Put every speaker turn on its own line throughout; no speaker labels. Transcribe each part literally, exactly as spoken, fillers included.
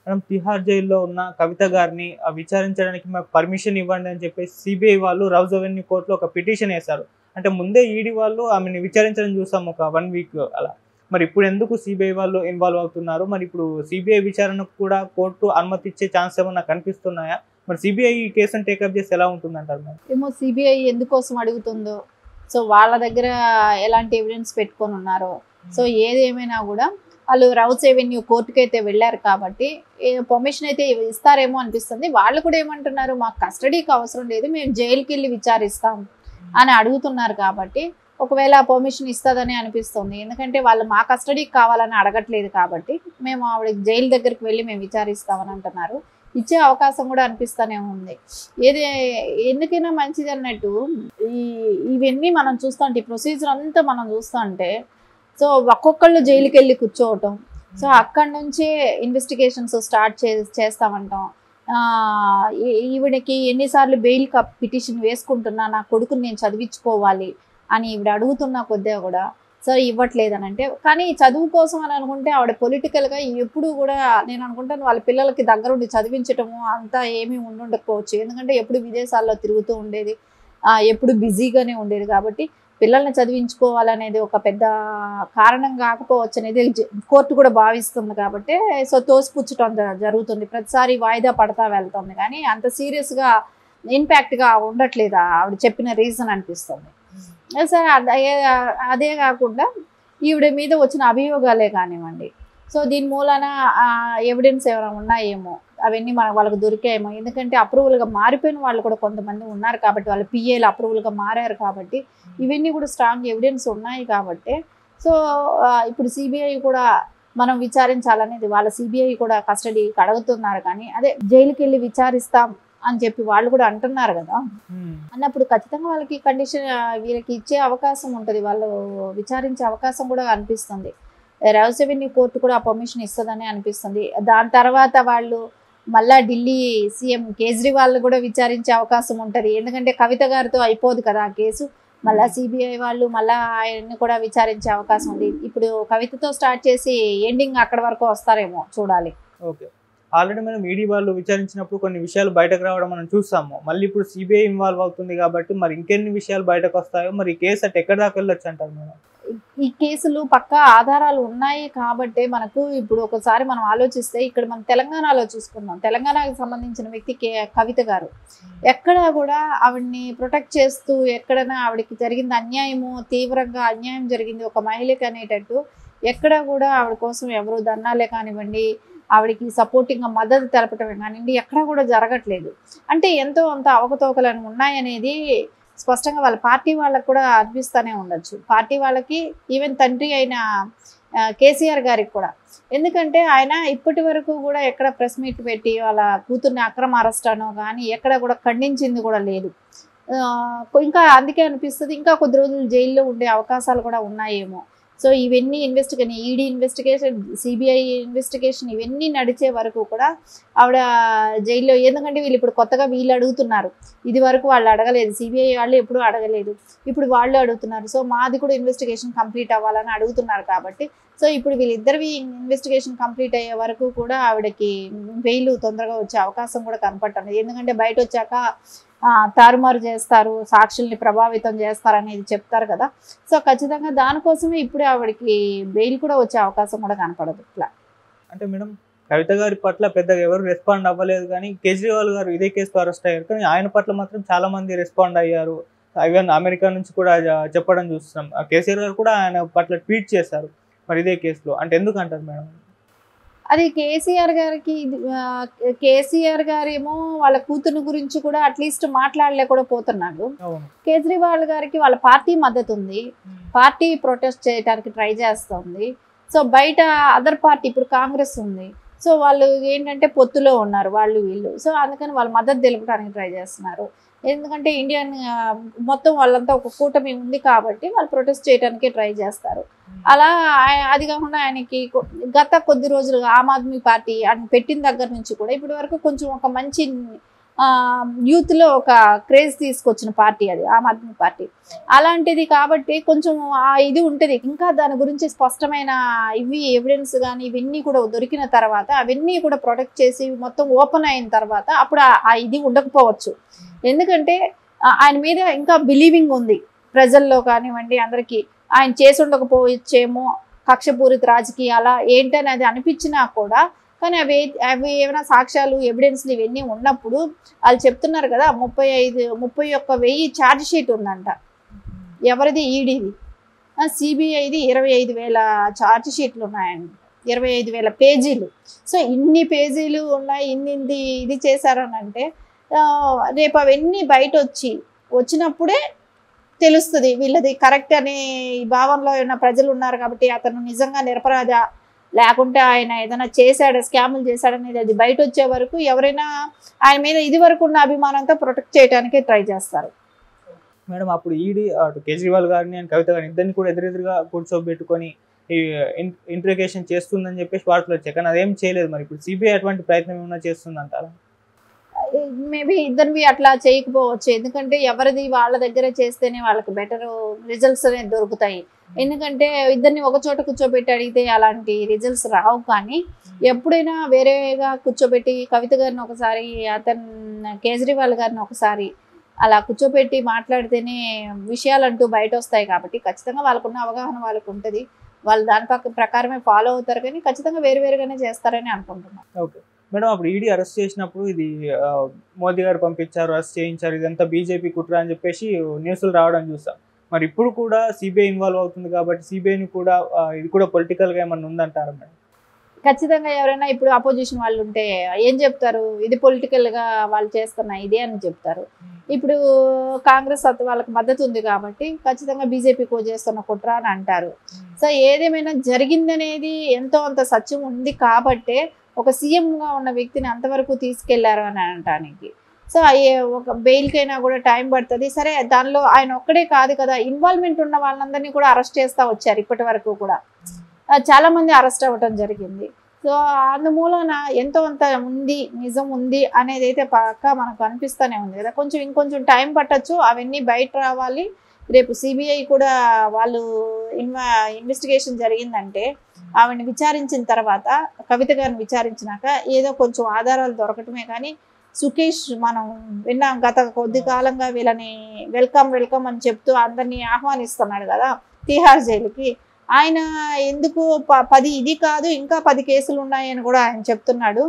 మనం తిహార్ జైల్లో ఉన్న కవిత గారిని విచారించడానికి మాకు పర్మిషన్ ఇవ్వండి అని చెప్పేసి సిబిఐ వాళ్ళు రౌజ్ అవెన్యూ కోర్టులో ఒక పిటిషన్ వేశారు. అంటే ముందే ఈడీ వాళ్ళు ఆమెను విచారించడం చూసాం ఒక వన్ వీక్ అలా. మరి ఇప్పుడు ఎందుకు సిబిఐ వాళ్ళు ఇన్వాల్వ్ అవుతున్నారు? మరి ఇప్పుడు సిబిఐ విచారణకు కూడా కోర్టు అనుమతి ఇచ్చే ఛాన్స్ ఏమన్నా కనిపిస్తున్నాయా? మరి సిబిఐ ఈ కేసును టేకప్ చేస్తే ఎలా ఉంటుందంటారు మేడం?
ఏమో సిబిఐ ఎందుకోసం అడుగుతుందో, సో వాళ్ళ దగ్గర ఎలాంటి ఎవిడెన్స్ పెట్టుకొని ఉన్నారో, సో ఏదేమైనా కూడా వాళ్ళు రౌజ్ అవెన్యూ కోర్టుకి అయితే వెళ్ళారు కాబట్టి పర్మిషన్ అయితే ఇస్తారేమో అనిపిస్తుంది. వాళ్ళు కూడా ఏమంటున్నారు, మాకు కస్టడీకి అవసరం లేదు, మేము జైలుకి వెళ్ళి విచారిస్తాం అని అడుగుతున్నారు. కాబట్టి ఒకవేళ పర్మిషన్ ఇస్తుందని అనిపిస్తుంది. ఎందుకంటే వాళ్ళు మా కస్టడీకి కావాలని అడగట్లేదు కాబట్టి మేము ఆవిడ జైలు దగ్గరికి వెళ్ళి మేము విచారిస్తామని అంటున్నారు. ఇచ్చే అవకాశం కూడా అనిపిస్తూనే ఉంది. ఏది ఎందుకైనా మంచిది అన్నట్టు ఈ ఇవన్నీ మనం చూస్తుంటే, ఈ ప్రొసీజర్ అంతా మనం చూస్తుంటే, సో ఒక్కొక్కళ్ళు జైలుకి వెళ్ళి కూర్చోవటం, సో అక్కడి నుంచే ఇన్వెస్టిగేషన్స్ స్టార్ట్ చే చేస్తామంటాం. ఈవిడకి ఎన్నిసార్లు బెయిల్ పిటిషన్ వేసుకుంటున్నా, నా కొడుకుని నేను చదివించుకోవాలి అని ఈవిడ అడుగుతున్నా కొద్దిగా కూడా సో ఇవ్వట్లేదు అని అంటే, కానీ చదువు కోసం అని అనుకుంటే ఆవిడ పొలిటికల్గా ఎప్పుడు కూడా నేను అనుకుంటాను వాళ్ళ పిల్లలకి దగ్గరుండి చదివించటము అంతా ఏమీ ఉండుండకపోవచ్చు. ఎందుకంటే ఎప్పుడు విదేశాల్లో తిరుగుతూ ఉండేది, ఎప్పుడు బిజీగానే ఉండేది. కాబట్టి పిల్లల్ని చదివించుకోవాలనేది ఒక పెద్ద కారణం కాకపోవచ్చు అనేది కోర్టు కూడా భావిస్తుంది. కాబట్టి సో తోసిపుచ్చటం జరుగుతుంది, ప్రతిసారి వాయిదా పడతా వెళ్తుంది. కానీ అంత సీరియస్గా ఇంపాక్ట్గా ఉండట్లేదు ఆవిడ చెప్పిన రీజన్ అనిపిస్తుంది. సరే అదే అదే కాకుండా ఈవిడ మీద వచ్చిన అభియోగాలే కానివ్వండి, సో దీని మూలాన ఎవిడెన్స్ ఏమైనా ఉన్నాయేమో అవన్నీ మన వాళ్ళకి దొరికాయేమో. ఎందుకంటే అప్రూవల్గా మారిపోయిన వాళ్ళు కూడా కొంతమంది ఉన్నారు కాబట్టి, వాళ్ళ పిఏలు అప్రూవల్గా మారారు కాబట్టి ఇవన్నీ కూడా స్ట్రాంగ్ ఎవిడెన్స్ ఉన్నాయి కాబట్టి సో ఇప్పుడు సిబిఐ కూడా మనం విచారించాలనేది వాళ్ళ సిబిఐ కూడా కస్టడీకి అడుగుతున్నారు. కానీ అదే జైలుకి వెళ్ళి విచారిస్తాం అని చెప్పి వాళ్ళు కూడా అంటున్నారు కదా, అన్నప్పుడు ఖచ్చితంగా వాళ్ళకి కండిషన్ వీళ్ళకి ఇచ్చే అవకాశం ఉంటుంది, వాళ్ళు విచారించే అవకాశం కూడా అనిపిస్తుంది. రౌజ్ అవెన్యూ కోర్టు కూడా ఆ పర్మిషన్ ఇస్తుందని అనిపిస్తుంది. దాని తర్వాత వాళ్ళు మళ్ళా ఢిల్లీ సీఎం కేజ్రీవాల్ కూడా విచారించే అవకాశం ఉంటుంది. ఎందుకంటే కవిత గారితో అయిపోదు కదా ఆ కేసు, మళ్ళీ సిబిఐ వాళ్ళు మళ్ళీ ఆయన్ని కూడా విచారించే అవకాశం ఉంది. ఇప్పుడు కవితతో స్టార్ట్ చేసి ఎండింగ్ అక్కడ వరకు వస్తారేమో చూడాలి.
ఓకే, ఆల్రెడీ మనం ఈడీ వాళ్ళు విచారించినప్పుడు కొన్ని విషయాలు బయటకు రావడం మనం చూసాము. మళ్ళీ ఇప్పుడు సిబిఐ ఇన్వాల్వ్ అవుతుంది కాబట్టి మరి ఇంకెన్ని విషయాలు బయటకు వస్తాయో, మరి ఈ కేసు అటు ఎక్కడ దాకా వెళ్ళొచ్చు అంటారు మేడం?
ఈ కేసులు పక్కా ఆధారాలు ఉన్నాయి కాబట్టి మనకు ఇప్పుడు ఒకసారి మనం ఆలోచిస్తే, ఇక్కడ మనం తెలంగాణలో చూసుకుందాం, తెలంగాణకు సంబంధించిన వ్యక్తి కే కవిత గారు ఎక్కడా కూడా ఆవిడ్ని ప్రొటెక్ట్ చేస్తూ, ఎక్కడైనా ఆవిడకి జరిగింది అన్యాయము, తీవ్రంగా అన్యాయం జరిగింది ఒక మహిళకి అనేటట్టు ఎక్కడా కూడా ఆవిడ కోసం ఎవరు ధర్నాలే కానివ్వండి, ఆవిడకి సపోర్టింగ్గా మద్దతు తెలపటమే కానివ్వండి ఎక్కడా కూడా జరగట్లేదు. అంటే ఎంతో అంత అవకతవకలను ఉన్నాయనేది స్పష్టంగా వాళ్ళ పార్టీ వాళ్ళకు కూడా అనిపిస్తూనే ఉండొచ్చు. పార్టీ వాళ్ళకి, ఈవెన్ తండ్రి అయిన కేసీఆర్ గారికి కూడా. ఎందుకంటే ఆయన ఇప్పటి వరకు కూడా ఎక్కడ ప్రెస్ మీట్ పెట్టి వాళ్ళ కూతుర్ని అక్రమ అరెస్ట్ అనో కానీ ఎక్కడ కూడా ఖండించింది కూడా లేదు. ఇంకా అందుకే అనిపిస్తుంది ఇంకా కొద్ది రోజులు జైల్లో ఉండే అవకాశాలు కూడా ఉన్నాయేమో. సో ఇవన్నీ investigation, ED investigation, CBI investigation ఇవన్నీ నడిచే వరకు కూడా ఆవిడ జైల్లో, ఎందుకంటే వీళ్ళు ఇప్పుడు కొత్తగా వీళ్ళు అడుగుతున్నారు, ఇది వరకు వాళ్ళు అడగలేదు, సిబిఐ వాళ్ళు ఎప్పుడూ అడగలేదు, ఇప్పుడు వాళ్ళు అడుగుతున్నారు. సో మాది కూడా ఇన్వెస్టిగేషన్ కంప్లీట్ అవ్వాలని అడుగుతున్నారు కాబట్టి సో ఇప్పుడు వీళ్ళిద్దరివి ఇన్వెస్టిగేషన్ కంప్లీట్ అయ్యే వరకు కూడా ఆవిడకి బెయిల్ తొందరగా వచ్చే అవకాశం కూడా కనపడుతుంది. ఎందుకంటే బయట వచ్చాక తారుమారు చేస్తారు, సాక్షుల్ని ప్రభావితం చేస్తారనేది చెప్తారు కదా. సో ఖచ్చితంగా దానికోసమే ఇప్పుడే ఆవిడకి బెయిల్ కూడా వచ్చే అవకాశం కూడా కనపడదు. ఇట్లా
అంటే మేడం కవిత గారి పట్ల పెద్దగా ఎవరు రెస్పాండ్ అవ్వలేదు, కానీ కేజ్రీవాల్ గారు ఇదే కేసులో అరెస్ట్ అయ్యారు, కానీ ఆయన పట్ల మాత్రం చాలా మంది రెస్పాండ్ అయ్యారు. ఈవెన్ అమెరికా నుంచి కూడా చెప్పడం చూస్తున్నాం. కేసీఆర్ గారు కూడా ఆయన పట్ల ట్వీట్ చేశారు మరి ఇదే కేసులో. అంటే ఎందుకు అంటారు మేడం?
అది కేసీఆర్ గారికి, కేసీఆర్ గారేమో వాళ్ళ కూతురు గురించి కూడా అట్లీస్ట్ మాట్లాడలేకుండా పోతున్నాడు. కేజ్రీవాల్ గారికి వాళ్ళ పార్టీ మద్దతు ఉంది, పార్టీ ప్రొటెస్ట్ చేయడానికి ట్రై చేస్తుంది. సో బయట అదర్ పార్టీ ఇప్పుడు కాంగ్రెస్ ఉంది, సో వాళ్ళు ఏంటంటే పొత్తులో ఉన్నారు వాళ్ళు వీళ్ళు. సో అందుకని వాళ్ళ మద్దతు తెలుపడానికి ట్రై చేస్తున్నారు. ఎందుకంటే ఇండియన్ మొత్తం వాళ్ళంతా ఒక కూటమి ఉంది కాబట్టి వాళ్ళు ప్రొటెస్ట్ చేయడానికి ట్రై చేస్తారు. అలా అది కాకుండా ఆయనకి గత కొద్ది రోజులుగా ఆమ్ ఆద్మీ పార్టీ అని పెట్టిన దగ్గర నుంచి కూడా ఇప్పటి వరకు కొంచెం ఒక మంచి యూత్లో ఒక క్రేజ్ తీసుకొచ్చిన పార్టీ అది ఆమ్ ఆద్మీ పార్టీ. అలాంటిది కాబట్టి కొంచెం ఆ ఇది ఉంటుంది. ఇంకా దాని గురించి స్పష్టమైన ఇవి ఎవిడెన్స్ కానీ ఇవన్నీ కూడా దొరికిన తర్వాత అవన్నీ కూడా ప్రొటెక్ట్ చేసి మొత్తం ఓపెన్ అయిన తర్వాత అప్పుడు ఆ ఇది ఉండకపోవచ్చు. ఎందుకంటే ఆయన మీద ఇంకా బిలీవింగ్ ఉంది ప్రజల్లో కానివ్వండి అందరికీ. ఆయన చేసి ఉండకపోవచ్చేమో కక్షపూరిత రాజకీయాల ఏంటనేది అనిపించినా కూడా, కానీ అవి అవి ఏమైనా సాక్ష్యాలు ఎవిడెన్స్లు ఇవన్నీ ఉన్నప్పుడు వాళ్ళు చెప్తున్నారు కదా ముప్పై ఐదు ముప్పై ఒక్క వెయ్యి ఛార్జ్ షీట్ ఉందంట. ఎవరిది? ఈడీది. సిబిఐది ఇరవై ఐదు వేల ఛార్జ్ షీట్లు ఉన్నాయండి, ఇరవై ఐదు వేల పేజీలు. సో ఇన్ని పేజీలు ఉన్నాయి, ఇన్ని ఇది చేశారని అంటే రేపు అవన్నీ బయట వచ్చి వచ్చినప్పుడే తెలుస్తుంది వీళ్ళది కరెక్ట్ అనే భావనలో ఉన్న ప్రజలు ఉన్నారు. కాబట్టి అతను నిజంగా నిరపరాధ లేకుంటే ఆయన ఏదైనా చేశాడు స్కాములు చేశాడనేది అది బయట వచ్చే వరకు ఎవరైనా ఆయన మీద ఇది వరకు ఉన్న అభిమానంతో ప్రొటెక్ట్ చేయడానికి ట్రై చేస్తారు.
మేడం అప్పుడు ఈడీ అటు కేజ్రీవాల్ గారిని అండ్ కవిత గారిని ఇద్దరిని కూడా ఎదురెదురుగా కూర్చోబెట్టుకొని ఈ ఇంట్రిగేషన్ చేస్తుందని చెప్పేసి వార్తలు వచ్చాయి, కానీ అదేం చేయలేదు. మరి ఇప్పుడు సిబిఐ అటువంటి ప్రయత్నం ఏమైనా చేస్తుంది అంటారా?
మేబీ ఇద్దరివి అట్లా చేయకపోవచ్చు. ఎందుకంటే ఎవరిది వాళ్ళ దగ్గర చేస్తేనే వాళ్ళకి బెటర్ రిజల్ట్స్ అనేది దొరుకుతాయి. ఎందుకంటే ఇద్దరిని ఒక చోట కూర్చోబెట్టి అడిగితే అలాంటి రిజల్ట్స్ రావు. కానీ ఎప్పుడైనా వేరేగా కూర్చోబెట్టి కవిత గారిని ఒకసారి అతను కేజ్రీవాల్ గారిని ఒకసారి అలా కూర్చోబెట్టి మాట్లాడితేనే విషయాలంటూ బయట వస్తాయి. కాబట్టి ఖచ్చితంగా వాళ్ళకున్న అవగాహన వాళ్ళకు ఉంటుంది, వాళ్ళు దాని పక్క ప్రకారమే ఫాలో అవుతారు. కానీ ఖచ్చితంగా వేరు వేరుగానే చేస్తారని అనుకుంటున్నాను.
ఓకే మేడం, అప్పుడు ఈడీ అరెస్ట్ చేసినప్పుడు ఇది మోదీ గారు పంపించారు, అరెస్ట్ చేయించారు, ఇదంతా బీజేపీ కుట్ర అని చెప్పేసి న్యూస్లు రావడం చూస్తాం. మరి ఇప్పుడు కూడా సిబిఐ ఇన్వాల్వ్ అవుతుంది కాబట్టి సిబిఐని కూడా ఇది కూడా పొలిటికల్గా ఏమన్నా ఉందంటారా మేడం?
ఖచ్చితంగా ఎవరైనా ఇప్పుడు అపోజిషన్ వాళ్ళు ఉంటే ఏం చెప్తారు, ఇది పొలిటికల్గా వాళ్ళు చేస్తున్నా ఇదే అని చెప్తారు. ఇప్పుడు కాంగ్రెస్ వాళ్ళకి మద్దతు ఉంది కాబట్టి ఖచ్చితంగా బీజేపీకి చేస్తున్న కుట్ర అని అంటారు. సో ఏదేమైనా జరిగిందనేది ఎంతో అంత సత్యం ఉంది కాబట్టే ఒక సీఎంగా ఉన్న వ్యక్తిని అంతవరకు తీసుకెళ్లారు అని అనటానికి. సో ఒక బెయిల్కైనా కూడా టైం పడుతుంది. సరే దానిలో ఆయన ఒక్కడే కాదు కదా, ఇన్వాల్వ్మెంట్ ఉన్న వాళ్ళందరినీ కూడా అరెస్ట్ చేస్తూ వచ్చారు. ఇప్పటి వరకు కూడా చాలా మంది అరెస్ట్ అవ్వటం జరిగింది. సో అందుమూలన ఎంతో అంత ఉంది, నిజం ఉంది అనేది అయితే పక్కా మనకు అనిపిస్తూనే ఉంది కదా. కొంచెం ఇంకొంచెం టైం పట్టచ్చు, అవన్నీ బయట రావాలి. రేపు సిబిఐ కూడా వాళ్ళు ఇన్వా ఇన్వెస్టిగేషన్ జరిగిందంటే ఆవిడని విచారించిన తర్వాత కవిత గారిని విచారించినాక ఏదో కొంచెం ఆధారాలు దొరకటమే. కానీ సుకేష్ మనం విన్నాం గత కొద్ది కాలంగా వీళ్ళని వెల్కమ్ వెల్కమ్ అని చెప్తూ అందరినీ ఆహ్వానిస్తున్నాడు కదా తిహార్ జైలుకి. ఆయన ఎందుకు పది ఇది కాదు ఇంకా పది కేసులు ఉన్నాయని కూడా ఆయన చెప్తున్నాడు.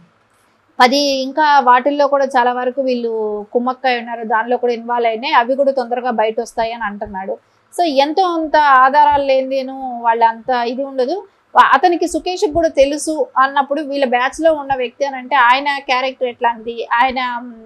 పది ఇంకా వాటిల్లో కూడా చాలా వరకు వీళ్ళు కుమ్మక్కై ఉన్నారు, దానిలో కూడా ఇన్వాల్వ్ అయినాయి, అవి కూడా తొందరగా బయట వస్తాయి అని అంటున్నాడు. సో ఎంతో అంత ఆధారాలు లేనిదేను వాళ్ళ అంత ఇది ఉండదు. అతనికి సుకేష్కి కూడా తెలుసు అన్నప్పుడు వీళ్ళ బ్యాచ్లో ఉన్న వ్యక్తి అని అంటే ఆయన క్యారెక్టర్ ఎట్లాంటిది, ఆయన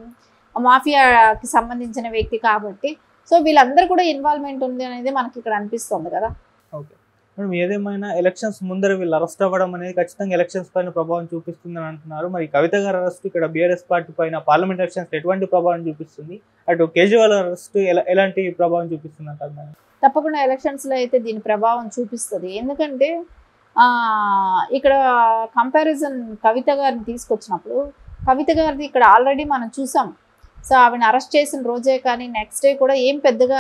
మాఫియాకి సంబంధించిన వ్యక్తి కాబట్టి సో వీళ్ళందరూ కూడా ఇన్వాల్వ్మెంట్ ఉంది అనేది మనకి ఇక్కడ అనిపిస్తుంది కదా.
ఓకే మేడం, ఏదేమైనా ఎలక్షన్స్ ముందర వీళ్ళు అరెస్ట్ అవ్వడం అనేది ఖచ్చితంగా ఎలక్షన్స్ పైన ప్రభావం చూపిస్తుందని అంటున్నారు. మరి కవిత గారి అరెస్ట్ ఇక్కడ బీఆర్ఎస్ పార్టీ పైన పార్లమెంట్ ఎలక్షన్స్ ఎటువంటి ప్రభావం చూపిస్తుంది, అటు కేజ్రీవాల్ అరెస్ట్ ఎలా ఎలాంటి ప్రభావం చూపిస్తుంది అంటారు మేడం?
తప్పకుండా ఎలక్షన్స్లో అయితే దీని ప్రభావం చూపిస్తుంది. ఎందుకంటే ఇక్కడ కంపారిజన్ కవిత గారిని తీసుకొచ్చినప్పుడు కవిత గారిది ఇక్కడ ఆల్రెడీ మనం చూసాం. సో ఆవిడని అరెస్ట్ చేసిన రోజే కానీ నెక్స్ట్ డే కూడా ఏం పెద్దగా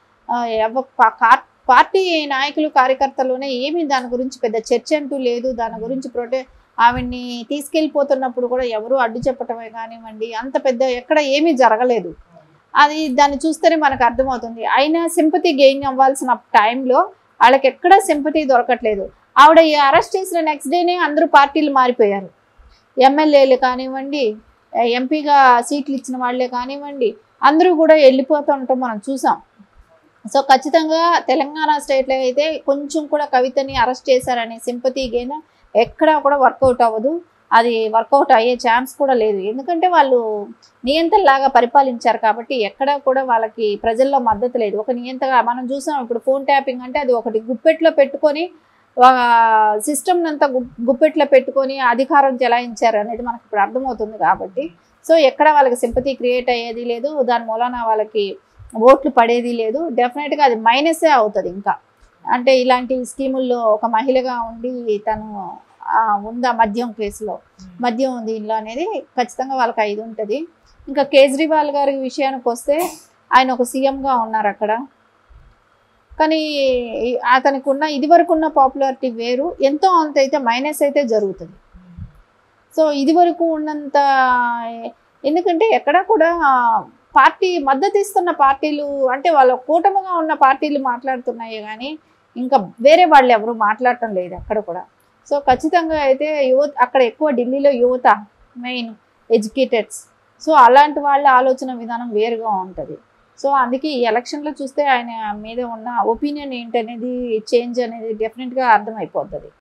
పార్టీ నాయకులు కార్యకర్తలోనే ఏమీ దాని గురించి పెద్ద చర్చ అంటూ లేదు. దాని గురించి ప్రొటే ఆవిడ్ని తీసుకెళ్ళిపోతున్నప్పుడు కూడా ఎవరు అడ్డు చెప్పటమే కానివ్వండి అంత పెద్ద ఎక్కడ ఏమీ జరగలేదు. అది దాన్ని చూస్తేనే మనకు అర్థమవుతుంది. అయినా సింపతి గెయిన్ అవ్వాల్సిన టైంలో వాళ్ళకి ఎక్కడా సింపతి దొరకట్లేదు. ఆవిడ అరెస్ట్ చేసిన నెక్స్ట్ డేనే అందరూ పార్టీలు మారిపోయారు. ఎమ్మెల్యేలు కానివ్వండి, ఎంపీగా సీట్లు ఇచ్చిన వాళ్ళే కానివ్వండి, అందరూ కూడా వెళ్ళిపోతుంటాం మనం చూసాం. సో ఖచ్చితంగా తెలంగాణ స్టేట్లో అయితే కొంచెం కూడా కవితని అరెస్ట్ చేశారనే సింపతి గెయిన్ ఎక్కడా కూడా వర్కౌట్ అవ్వదు. అది వర్కౌట్ అయ్యే ఛాన్స్ కూడా లేదు. ఎందుకంటే వాళ్ళు నియంతలాగా పరిపాలించారు కాబట్టి ఎక్కడా కూడా వాళ్ళకి ప్రజల్లో మద్దతు లేదు. ఒక నియంతగా మనం చూసాం. ఇప్పుడు ఫోన్ ట్యాపింగ్ అంటే అది ఒకటి గుప్పెట్లో పెట్టుకొని సిస్టమ్ అంతా గుప్పెట్లో పెట్టుకొని అధికారం చెలాయించారు అనేది మనకు ఇప్పుడు అర్థమవుతుంది. కాబట్టి సో ఎక్కడ వాళ్ళకి సింపతి క్రియేట్ అయ్యేది లేదు, దాని మూలన వాళ్ళకి ఓట్లు పడేది లేదు. డెఫినెట్గా అది మైనసే అవుతుంది. ఇంకా అంటే ఇలాంటి స్కీముల్లో ఒక మహిళగా ఉండి తను ఉందా మద్యం కేసులో మద్యం దీనిలో అనేది ఖచ్చితంగా వాళ్ళకి ఐదు ఉంటుంది. ఇంకా కేజ్రీవాల్ గారి విషయానికి వస్తే ఆయన ఒక సీఎంగా ఉన్నారు అక్కడ, కానీ అతనికి ఉన్న ఇదివరకు ఉన్న పాపులారిటీ వేరు, ఎంతో అంత అయితే మైనస్ అయితే జరుగుతుంది. సో ఇదివరకు ఉన్నంత, ఎందుకంటే ఎక్కడ కూడా పార్టీ మద్దతు ఇస్తున్న పార్టీలు అంటే వాళ్ళ కూటమిగా ఉన్న పార్టీలు మాట్లాడుతున్నాయి కానీ ఇంకా వేరే వాళ్ళు ఎవరు మాట్లాడటం లేదు అక్కడ కూడా. సో ఖచ్చితంగా అయితే యువత అక్కడ ఎక్కువ ఢిల్లీలో యువత మెయిన్ ఎడ్యుకేటెడ్స్, సో అలాంటి వాళ్ళ ఆలోచన విధానం వేరుగా ఉంటుంది. సో అందుకే ఈ ఎలక్షన్లో చూస్తే ఆయన మీద ఉన్న ఒపీనియన్ ఏంటనేది చేంజ్ అనేది డెఫినెట్గా అర్థమైపోతుంది.